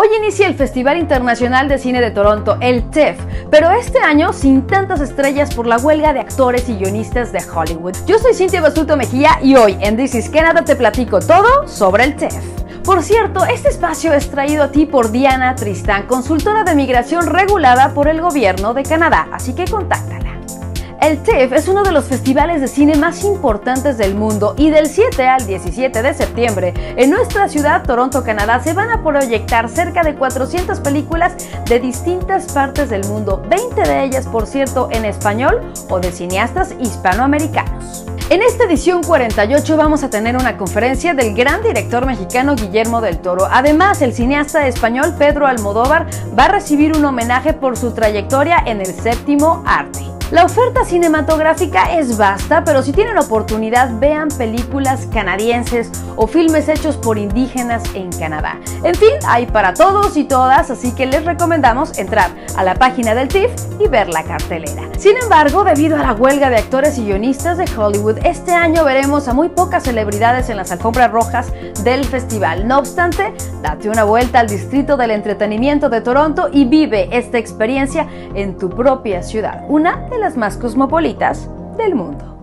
Hoy inicia el Festival Internacional de Cine de Toronto, el TIFF, pero este año sin tantas estrellas por la huelga de actores y guionistas de Hollywood. Yo soy Cintia Basulto Mejía y hoy en This is Canada te platico todo sobre el TIFF. Por cierto, este espacio es traído a ti por Diana Tristán, consultora de migración regulada por el gobierno de Canadá, así que contáctala. El TIFF es uno de los festivales de cine más importantes del mundo y del 7 al 17 de septiembre en nuestra ciudad, Toronto, Canadá, se van a proyectar cerca de 400 películas de distintas partes del mundo, 20 de ellas, por cierto, en español o de cineastas hispanoamericanos. En esta edición 48 vamos a tener una conferencia del gran director mexicano Guillermo del Toro. Además, el cineasta español Pedro Almodóvar va a recibir un homenaje por su trayectoria en el séptimo arte. La oferta cinematográfica es vasta, pero si tienen oportunidad, vean películas canadienses o filmes hechos por indígenas en Canadá. En fin, hay para todos y todas, así que les recomendamos entrar a la página del TIFF y ver la cartelera. Sin embargo, debido a la huelga de actores y guionistas de Hollywood, este año veremos a muy pocas celebridades en las alfombras rojas del festival. No obstante, date una vuelta al Distrito del Entretenimiento de Toronto y vive esta experiencia en tu propia ciudad, una de las más cosmopolitas del mundo.